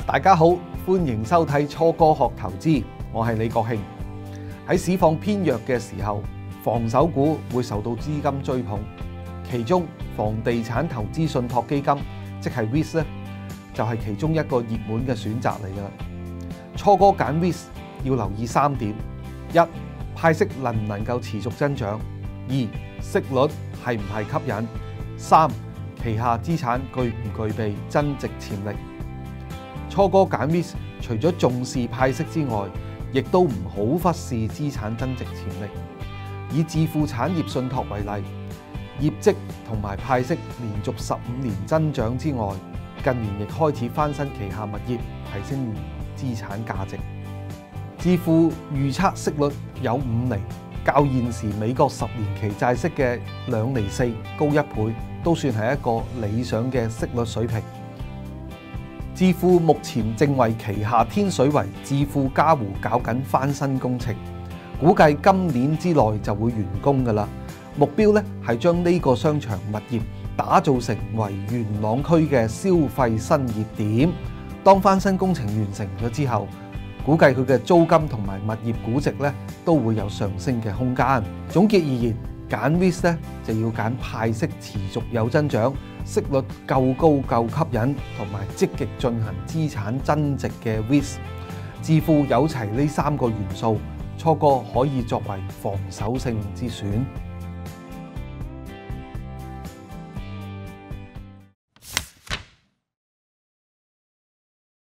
大家好，歡迎收睇初哥學投資，我係李國慶。喺市況偏弱嘅時候，防守股會受到資金追捧，其中房地產投資信託基金即係 REITs 咧，就係其中一個熱門嘅選擇嚟㗎。初哥揀 REITs要留意3點：一、派息能唔能夠持續增長；二、息率係唔係吸引；三、旗下資產具唔具備增值潛力。初哥揀 REITs除咗重視派息之外，亦都唔好忽視資產增值潛力。以置富產業信託為例，業績同埋派息連續15年增長之外，近年亦開始翻新旗下物業，提升資產價值。置富預測息率有5厘，較現時美國10年期債息嘅2厘4高1倍，都算係一個理想嘅息率水平。置富目前正為旗下天水圍置富嘉湖搞緊翻新工程，估計今年之內就會完工㗎喇。目標咧係將呢個商場物業打造成為元朗區嘅消費新熱點。當翻新工程完成咗之後，估計佢嘅租金同埋物業估值咧都會有上升嘅空間。總結而言，揀 REITs 咧就要揀派息持續有增長、息率夠高夠吸引，同埋積極進行資產增值嘅 REITs。置富有齊呢3個元素，初哥可以作為防守性之選。